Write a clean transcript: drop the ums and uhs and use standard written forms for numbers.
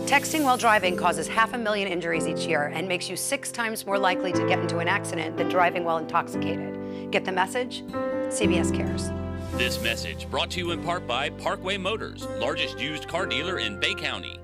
Texting while driving causes 500,000 injuries each year and makes you 6 times more likely to get into an accident than driving while intoxicated. Get the message? CBS cares. This message brought to you in part by Parkway Motors, largest used car dealer in Bay County.